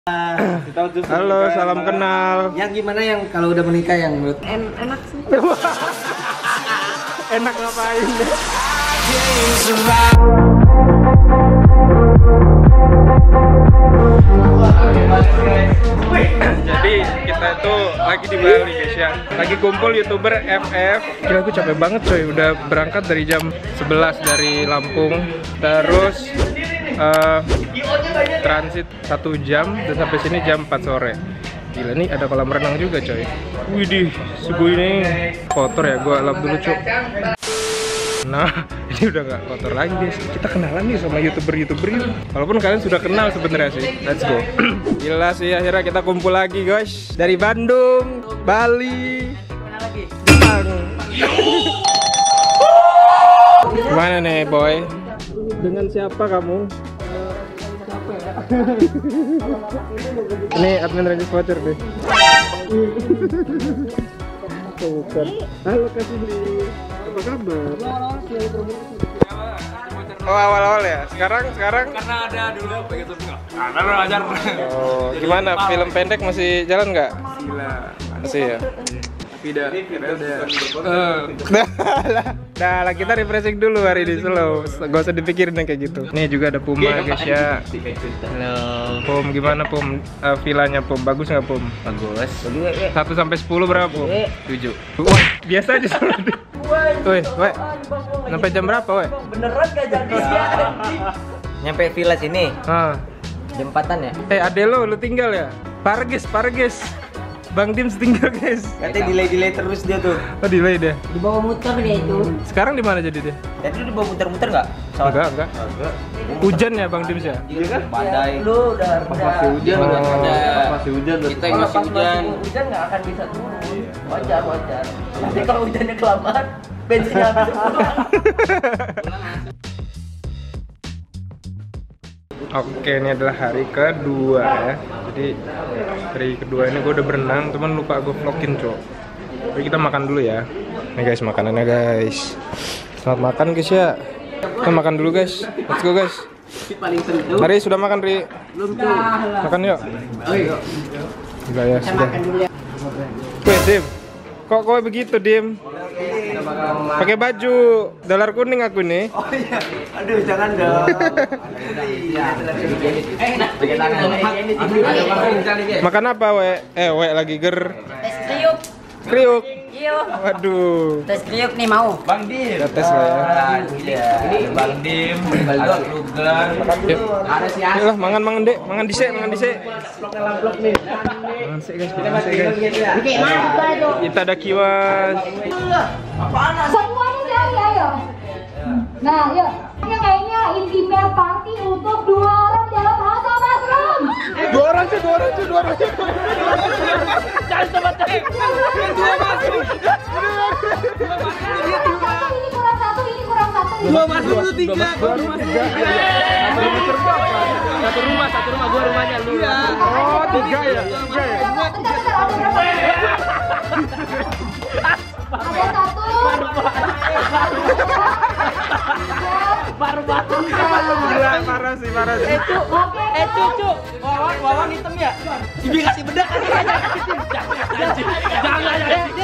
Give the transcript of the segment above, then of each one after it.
Halo, salam kenal. Yang gimana yang kalau udah menikah yang menurut Enak sih. Enak ngapain deh? Jadi kita itu lagi di Bali guys ya. Lagi kumpul YouTuber FF. Gila, aku capek banget coy. Udah berangkat dari jam 11 dari Lampung. Terus transit 1 jam dan sampai sini jam 4 sore. Gila, nih ada kolam renang juga coy. Widih, subuh ini kotor ya, gua lap dulu coy. Nah, ini udah gak kotor lagi guys. Kita kenalan nih sama YouTuber-YouTuber ini. Walaupun kalian sudah kenal sebenarnya sih. Let's go. Gila sih, akhirnya kita kumpul lagi guys. Dari Bandung, Bali, Jepang. Gimana nih boy? Dengan siapa kamu? Ini admin Range Voucher deh. Bukan. Halo kasih beli. Apa kabar? Oh, awal-awal ya. Sekarang karena ada dulu begitu enggak. Karena ajar. Oh, gimana? Film pendek masih jalan nggak? Gila. Masih ya. Udah. Nah, lah kita refreshing dulu hari ini slow. Gak usah dipikirin yang kayak gitu. Nih juga ada Puma guys ya. halo. Pum, gimana Pum? Villanya Pum, bagus nggak Pum? Bagus. 1 sampai 10 berapa Pum? 7. Wah, biasa aja soalnya. Woi, sampai jam berapa woi? Beneran gak jadi ya? Nyampe villa sini Ah. jam 4-an ya? Ade lu tinggal ya? Parges. Bang Dim tinggal guys. Katanya delay terus dia tuh. Oh, delay deh. Di bawah muter dia itu. Sekarang di mana jadi dia? Tadi dibawa muter-muter nggak? Enggak. Hujan ya Bang Dim ya? Iya kan? Badai. Lu udah Masih hujan. Masih hujan. Kita yang masih hujan. Hujan nggak akan bisa turun. Wajar. Nanti kalau hujannya kelamaan, bensinnya habis pulang. Oke, ini adalah hari kedua ya. Jadi hari kedua ini gue udah berenang, cuman lupa gue vlogin cok. Jadi kita makan dulu ya. Nih guys, makanannya guys. Selamat makan guys ya. Kita makan dulu guys. Let's go guys. Hari sudah makan Ri? Belum tuh. Makan yuk. Enggak ya, sudah. Makan dulu ya. Weh Dim, kok kowe begitu Dim? Pakai baju dolar kuning aku nih. Oh iya. Aduh, jangan dong. Makan apa we? We lagi ger. Tes kriuk. Kriuk. Iya. Waduh. Tes kriuk nih mau. Bang Dim. Kita tes lah ya. Ini Bang Dim, ada Kruger. Yuk. Ayolah, mangan Dek, mangan dhisik. Mangan dhisik guys, mangan dhisik guys. Oke, mana itu? Kita ada kiwas. Semuanya jadi ayo. Nah, yuk. Ini kayaknya intimate party untuk 2 orang dalam hotel mushroom. 2 orang cuy. Jangan coba Ini kurang satu. 2 masuk lu 3. Satu rumah gua rumahnya lu. Oh, 3 ya. Bentar, ada berapa? Ada 1. Baru batu. Gila, parah sih. Oke. Cucu. Wawan hitam ya? Ibi kasih bedak. Jangan.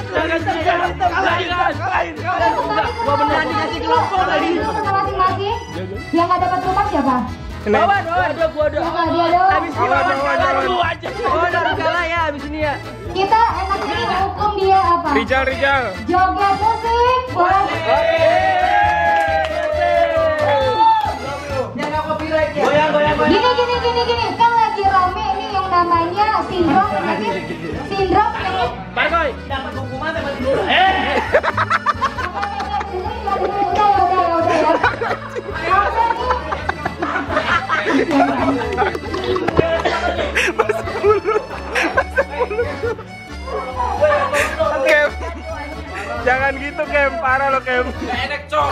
Gua beneran dikasih kelompok lagi. Masing-masing. Yang nggak dapat rumah siapa? Bawa, ada gua ada. Yang dia dong. Habis ini Awan. aja. Oh, udah kalah ya habis ini ya. Kita enaknya hukum dia apa? Rijal. Joget musik. Boleh. Gini. Kan lagi rame nih yang namanya sindrom. Sindrom ini. Bye. Dapat hukuman dapat dulu. Udah ya. Rame nih. Kem. Jangan gitu Kem, parah lo Kem. Enak, Cok.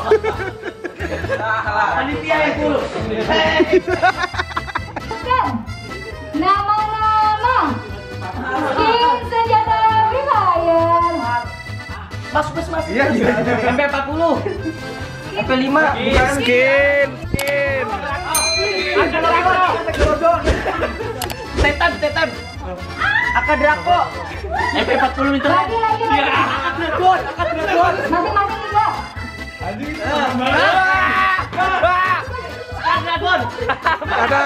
Panitia itu. Nama-nama King Senjata Free Fire. Mas. MP 40. MP 5. Skin. Setan. Akad Drako. MP40 meter. Lagi. Akad Dragon. Masing-masing 3. Akad Dragon. Ada.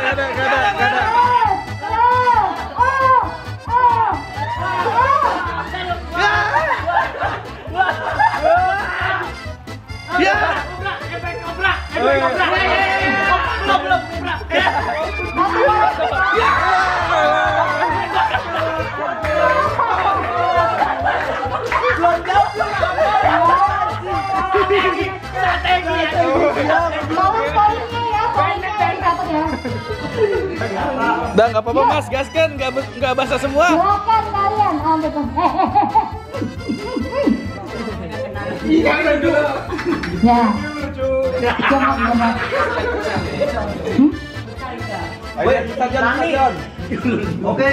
Udah nggak apa-apa Mas, gaskan, nggak basah semua. Silakan kalian ambil. Ya. Jangan. Oke.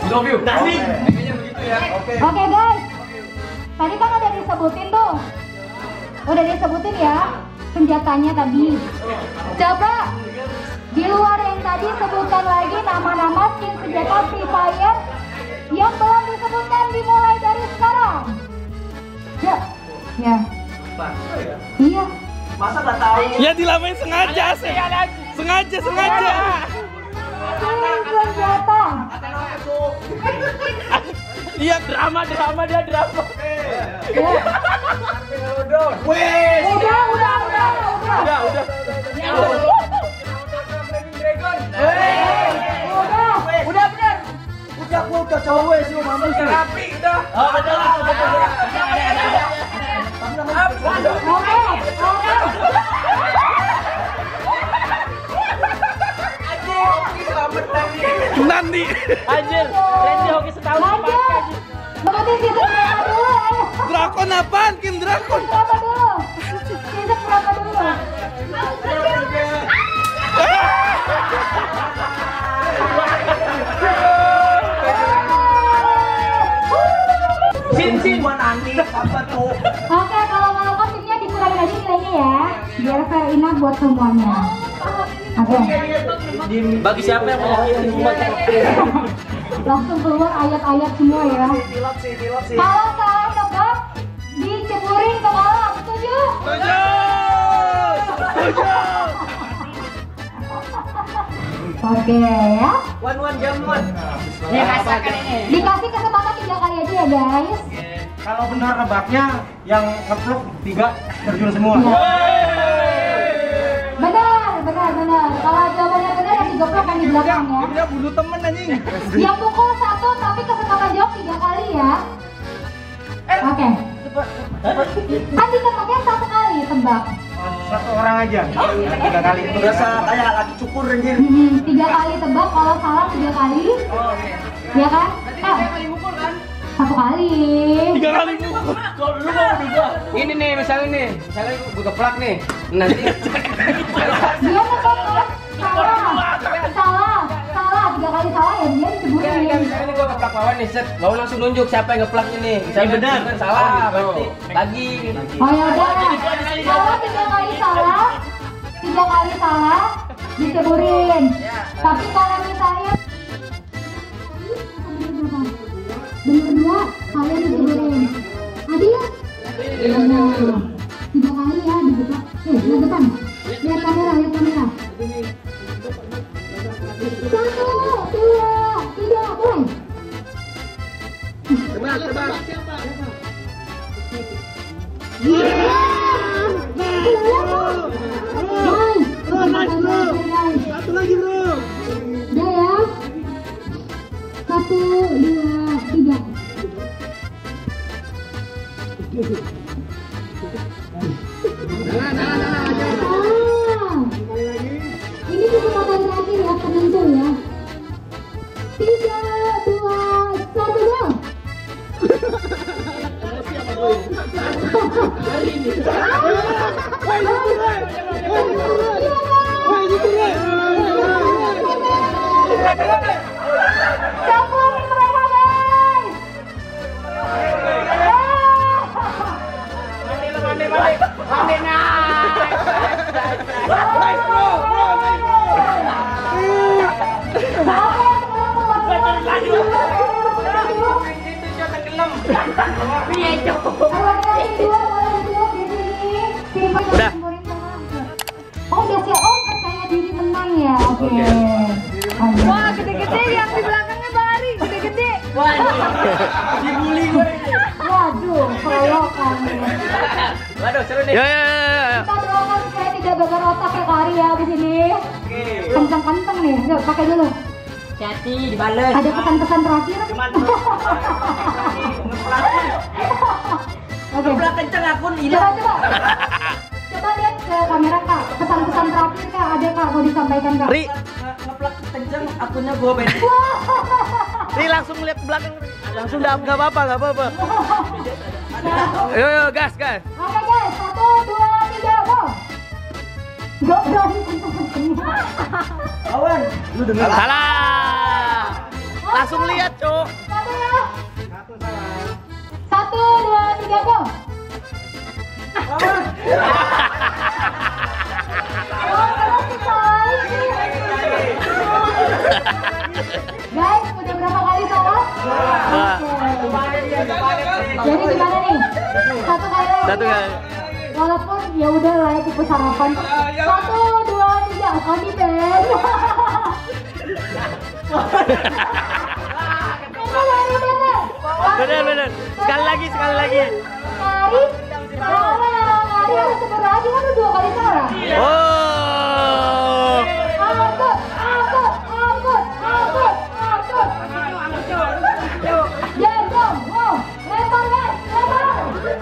Oke guys. Tadi kan udah disebutin tuh. Udah disebutin ya senjatanya tadi. Coba di luar yang tadi sebutkan lagi nama-nama skin senjata Free Fire yang belum disebutkan, dimulai dari sekarang. Ya. Iya. Masa nggak tahu? Ya dilamain sengaja sih. Sengaja. Skin senjata. Iya, drama. Ya. Udah. Udah cowok sih mama rapi dah. Oh, betul. Oke. nanti. Anjir, Randy hoki setahun Lanjut. Sebutin season berapa dulu, ayo. Drakon apaan? Kim Drakon. Berapa dulu? Season berapa dulu? Sin gua nangis apa tuh? Oke, kalau mau timnya dikurangin aja nilainya ya, biar fair enough buat semuanya. Oke. Bagi siapa yang mau Langsung keluar ayat-ayat semua ya. Kalau salah nebak, diceburin ke kolam. Setuju? Oke ya. One. Ya, rasakan ini. Dikasih kesempatan 3 kali aja ya guys. Kalau benar nebaknya yang ngeplok 3 terjun semua. Benar. Kalau jawabannya benar yang digeprok yang di belakang ya. Dia bunuh temen anjing. Yang pukul 1 tapi kesempatan jawab 3 kali ya. Oke. Kan ditebaknya 1 kali tebak. 1 orang aja. 3 kali. Berasa kayak lagi cukur anjir. 3 kali tebak, kalau salah 3 kali. Ya kan? 1 kali. 3 kali mukul. Kalau dulu mau gua. Ini nih, misalnya gua geplak nih. Nanti Dia nebak kan? Salah. 3 kali salah ya dia diceburin. misalnya nih gua geplak lawan nih, set. Lawan langsung nunjuk siapa yang geplak ini. Misalnya benar. Salah Oh, gitu. berarti lagi. Oh ya udah. Kalau 3 kali salah, diceburin. Tapi kalau misalnya bener 2, kalian diceburin. Adil? Bener. 3 kali ya dibuka. Lihat depan. Lihat kamera. 1, 2, 3, mulai. Tebak. Satu lagi bro. Udah ya. 1, 2, 3. Ini kesempatan terakhir ya, penentu ya. 3, 2, 1, go. Campurin mereka guys. Udah. Oh udah siap. Oh percaya diri menang ya. Oke. Wah gede-gede yang di belakangnya Bari gede-gede. Dibully gue. Waduh, keroyokan. Waduh, seru nih. Ya. Kita doakan supaya tidak bakar otak ya Kari ya di sini. Kencang-kencang nih. Yuk pakai dulu. Hati dibales. Ada pesan-pesan terakhir? Oke. Ngeplak kenceng akun hilang. Coba. Coba lihat ke kamera Kak. Pesan-pesan terakhir Kak ada Kak mau disampaikan Kak? Ri, Ngeplak kenceng akunnya gue beda. Ri langsung lihat ke belakang. Langsung nggak apa-apa. Yo, gas. Oke guys, 1, 2, 3, go. Gak berani kenceng-kencengnya. Awan, lu denger. Salah. Langsung lihat, Cok. Satu ya. 1, 2, 3, go. Guys, udah berapa kali salah? Oke. Jadi gimana nih? Satu kali lagi. Satu kali. Walaupun ya udah lah ya tipe sarapan. 1, 2, 3, Koni Ben. Bener. Sekali lagi. Kari, salah. Kari harus sebut lagi kan udah 2 kali salah. Oh. Angkut. Jendong, wow, lempar guys, lempar.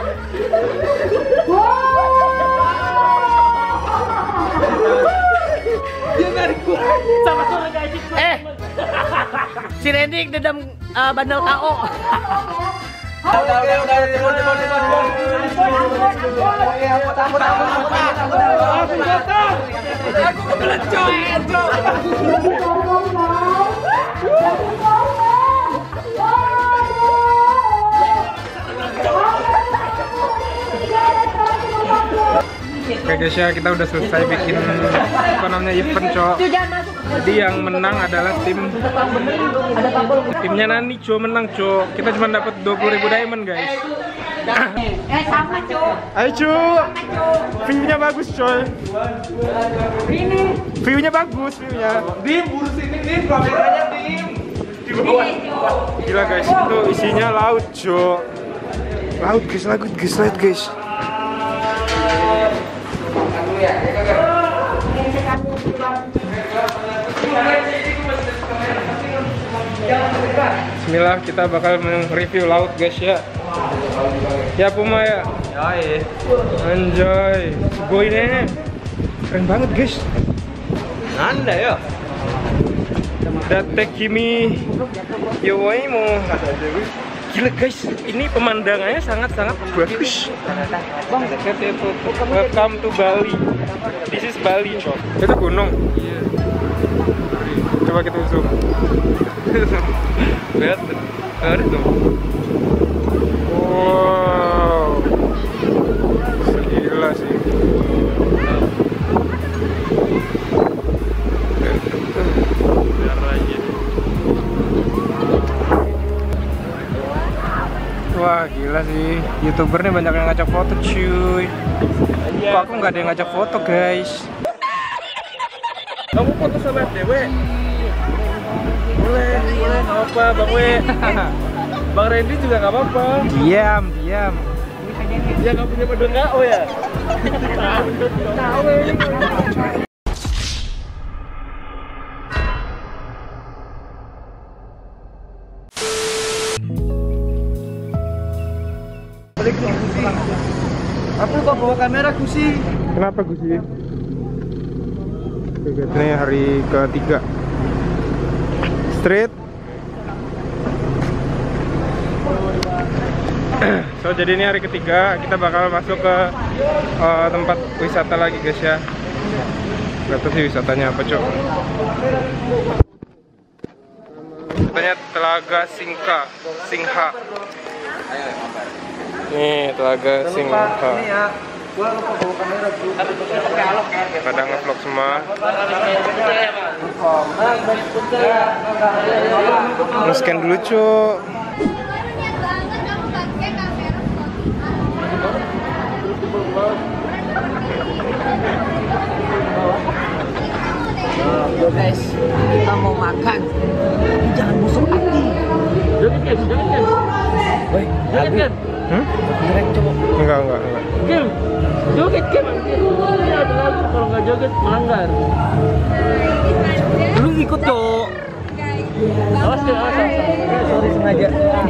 Wow. Sama suara guys. Si Randy dedam bandel KO. Aku kebelet coy. Oke guys ya, kita udah selesai bikin apa namanya event cok. Jadi yang menang adalah timnya Nani cok, menang cok. Kita cuma dapat 20.000 diamond guys. Sama cok. Ayo cok, view-nya bagus coy. View-nya bagus, view-nya. Dim, urus ini Dim, kameranya Dim. Di bawah. Gila guys, itu isinya laut cok. Laut guys. Bismillah, kita bakal mereview laut guys ya. Ya Puma ya. Anjay, boy ini keren banget guys. Anda ya. Date kimi yowaimo. Gila guys, ini pemandangannya sangat-sangat bagus. Welcome to Bali. This is Bali, cok. Itu gunung. Iya. Coba kita zoom. Lihat, ada tuh. Wow, gila sih. Wah gila sih, YouTuber nih banyak yang ngajak foto cuy. Kok aku nggak ada yang ngajak foto guys. Kamu foto sama Dewe? Boleh, nggak apa-apa, Bang We. Bang Randy juga nggak apa-apa. Diam. Dia nggak punya madu KO ya? Aku kok bawa kamera Gusi? Kenapa Gusi? Ini hari ketiga. Street. So jadi ini hari ketiga, kita bakal masuk ke tempat wisata lagi guys ya. Gak tahu sih wisatanya apa cok. Katanya Telaga Singha. Nih Telaga Singha. Ini ya, Pada ngevlog semua. Nge-scan dulu, Cuk. Yo guys, kita mau makan. Jangan busuk hati. Joget kan? Woi, joget kan? Direct coba. Enggak. Kim, joget Kim. Ini ada lagu kalau nggak joget melanggar. Lu ikut Cok. Awas. Sorry sengaja.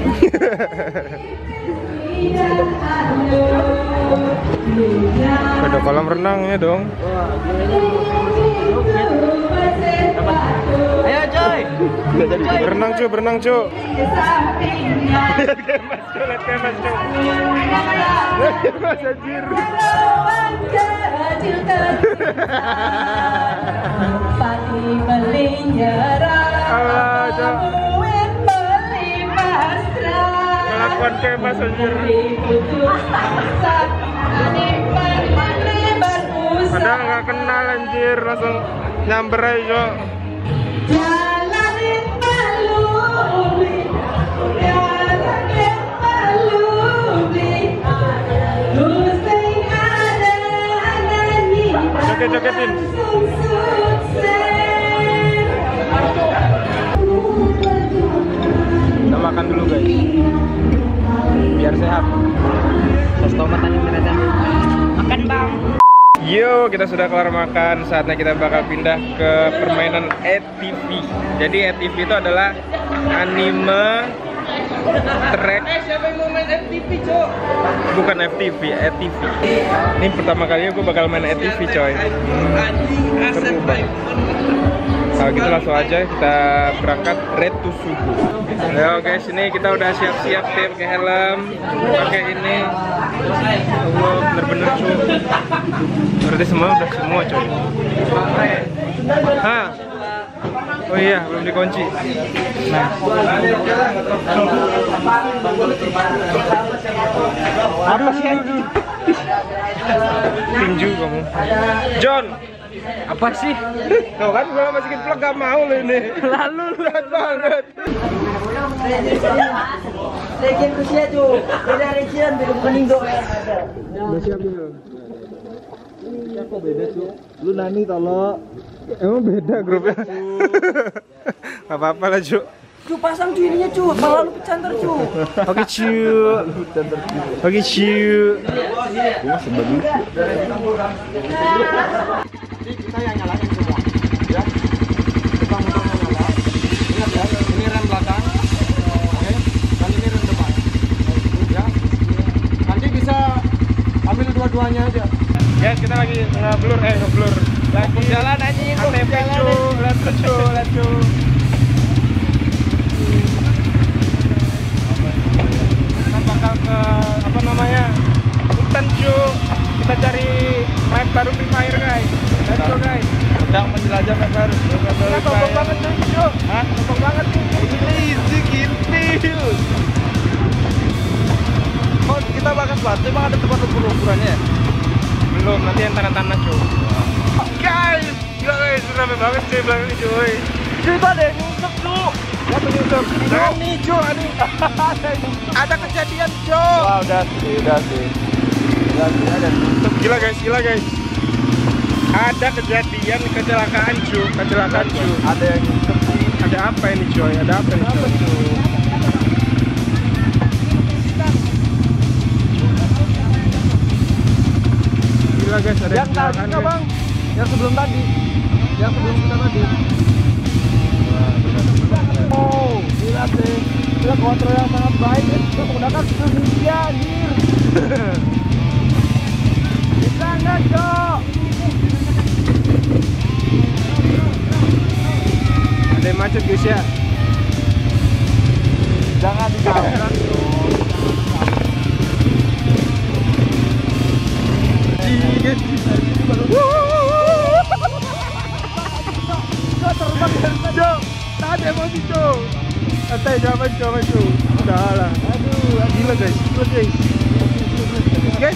Ada kolam renangnya dong. Ayo coy. Berenang, Cuk. Lihat kemas, Cuk. Kemas anjir. Allah, Cuk. Melakukan kemas anjir. Padahal nggak kenal anjir, langsung nyamber aja. Joget-jogetin. Kita makan dulu guys, biar sehat. Sos tomat aja ternyata. Makan bang. Yo, kita sudah kelar makan. Saatnya kita bakal pindah ke permainan ATV. Jadi ATV itu adalah anime track. Siapa yang mau main FTV, Cok? Bukan FTV, ATV. Ini pertama kalinya gue bakal main ATV, coy. Seru banget. Kalau gitu langsung aja kita berangkat Red to Subuh. Yo guys, ini kita udah siap-siap deh, pakai helm, pakai ini. Allah, bener-bener cuy. Berarti semua coy. Hah? Oh iya, belum dikunci. Nah. Aduh. Tinju kamu. John. Apa sih? Tuh kan gua masukin vlog gak mau lo ini. Lalu berat banget. Rekian kusia tuh. Beda rekian belum kening do. Udah siap belum? Ini kok beda cuy? Lu nani tolo. Emang beda grupnya? Gak apa-apa lah cu. Cu pasang cu ininya cu. Malah lu pecantar cu. Oke cu. Oke cu. Kita yang nyalain semua ya. Depan motornya nyala. Ingat ya, ini rem belakang. Oke. Dan ini rem depan. Ya. Nanti bisa ambil dua-duanya aja. Ya kita lagi ngeblur. Lagi jalan anjing, ATV cu. Let's go. Kita bakal ke apa namanya? Hutan cu. Kita cari map baru Free Fire guys. Let's go guys. Sedang menjelajah map baru. Sombong banget cu. Hah? Sombong banget cu. Easy kintil. Oh, kita bakal sepatu, emang ada tempat ukurannya? Belum, nanti yang tanah-tanah cu. Guys, gila guys, rame banget cuy belakang cuy. Cuy, itu ada yang nyungsep cu. Apa nyungsep? Jangan nih cu, ada kejadian cu. Wah, udah sih. Ada nyungsep. Gila guys. Ada kejadian kecelakaan cu. Ada yang nyungsep sih. Ada apa ini cuy? Ada apa ini cuy? Gila guys, ada Yang tadi kecelakaan, nggak guys. bang? Yang sebelum tadi. Yang sebelum kita tadi. Oh, gila sih. Gila kontrol yang sangat baik. Itu menggunakan Indonesia, anjir. Bisa nggak, Cok? Ada yang macet guys ya. Jangan ditabrak, Cok. Jo, tahan emosi Jo. Santai, jangan maju. Udah lah. Aduh, gila guys. Guys.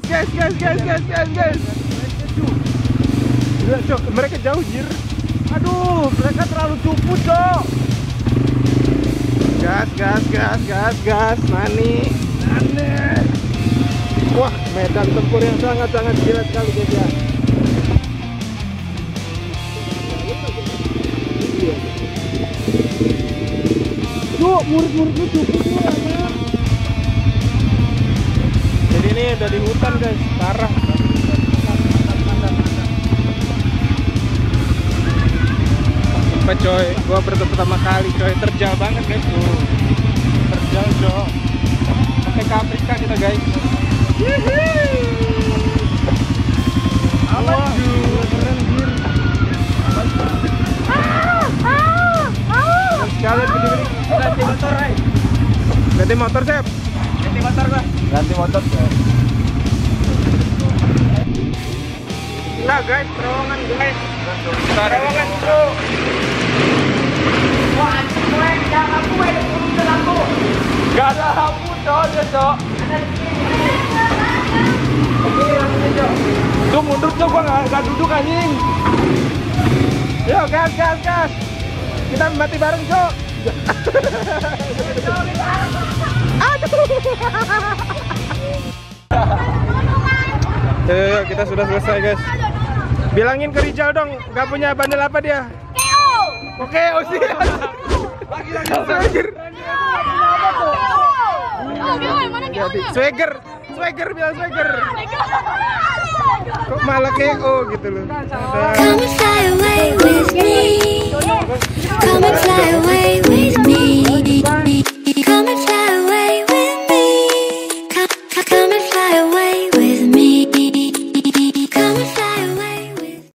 Gila, Cok, mereka jauh, Jir. Aduh, mereka terlalu cupu, Cok. Gas, Nani. Wah, medan tempur yang sangat-sangat gila sekali, guys ya. Cuk, murid-muridnya cupu tuh. Jadi ini udah di hutan, guys, parah. Sumpah coy, gua bertemu pertama kali coy, terjal banget guys tuh. Terjal coy. Sampai ke Afrika kita guys. Wah, keren Jir. Sekalian gini-gini. Ganti motor, Ray. Ganti motor, Sep. Ganti motor gua. Ganti motor, Sep. Nah guys, terowongan guys. Terowongan bro. Wah, anjing gue, jangan lampu, udah lampu. Gak ada lampu, Cok, dia, Cok. Tuh mundur, Cok, gua gak duduk anjing. Yo, gas. Kita mati bareng, Cok. Aduh. Yo, kita sudah selesai, guys. Bilangin ke Rijal dong, gak punya bandel apa dia? Oke, sih. Lagi. Swagger. Swagger bilang swagger. Kok malah KO gitu loh. Come fly away.